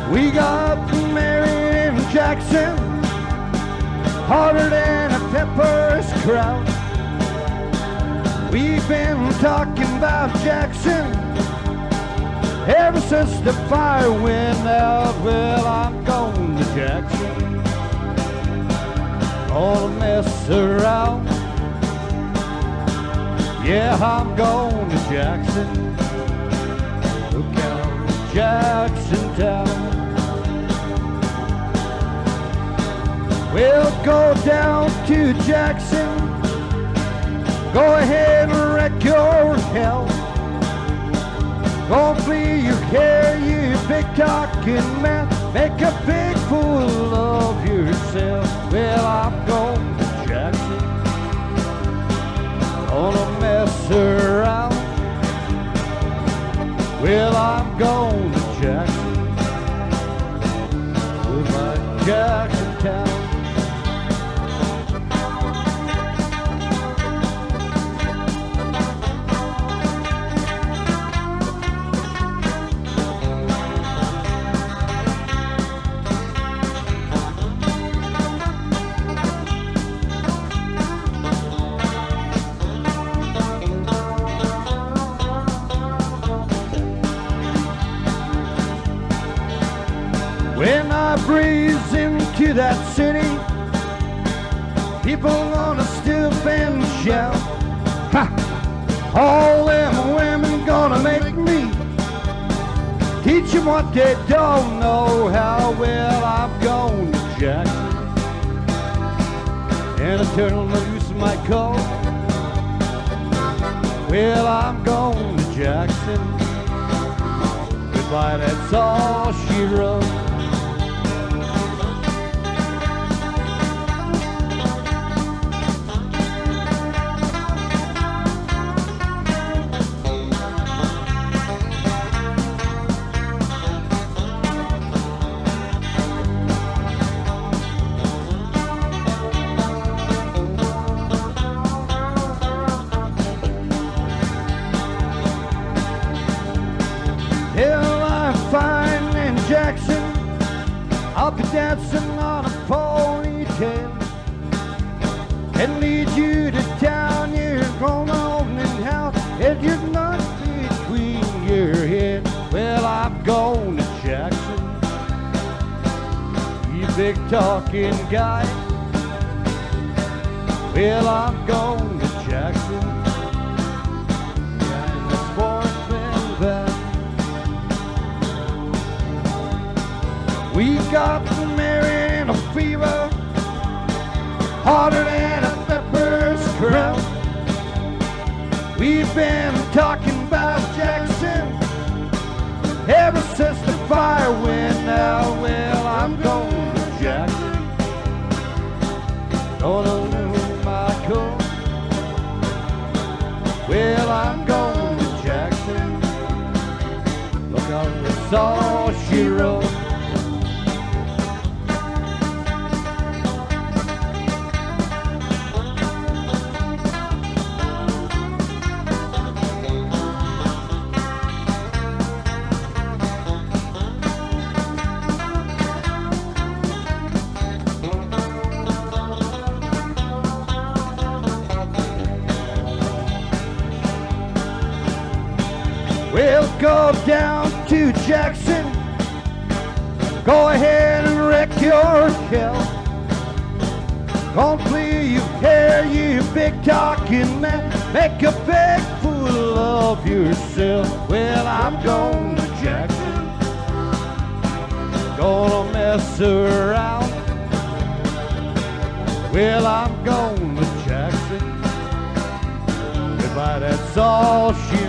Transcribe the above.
We got married in Jackson, harder than a pepper's crowd. We've been talking about Jackson ever since the fire went out. Well, I'm going to Jackson, gonna mess around. Yeah, I'm going to Jackson, look out, Jackson Town. We'll go down to Jackson, go ahead and wreck your hell. Go flee your hair, you big talking man, make a big fool of yourself. Well, I'm going to Jackson, gonna mess around. Well, I'm going to Jackson, with my Jackson Town. When I breeze into that city, people gonna stoop and shout, ha! All them women gonna make me teach them what they don't know how. Well, I'm going to Jackson, and I turn loose my coat. Well, I'm going to Jackson, goodbye, that's all she wrote. Till I'm fine in Jackson, I'll be dancing on a ponytail and lead you to town. You're going on in house and you're not between your head. Well, I'm going to Jackson, you big talking guy. Well, I'm going to Jackson, and the sportsman back. We got married in a fever, harder than a pepper's crowd. We've been talking about Jackson ever since the fire went out. Well, I'm going to Jackson, gonna lose my coat. Well, I'm going to Jackson, look out, that's all she wrote. We'll go down to Jackson, go ahead and wreck your hell. Gonna flee your hair, you big talking man, make a big fool of yourself. Well, I'm going to Jackson, gonna mess around. Well, I'm going to Jackson, goodbye, that's all she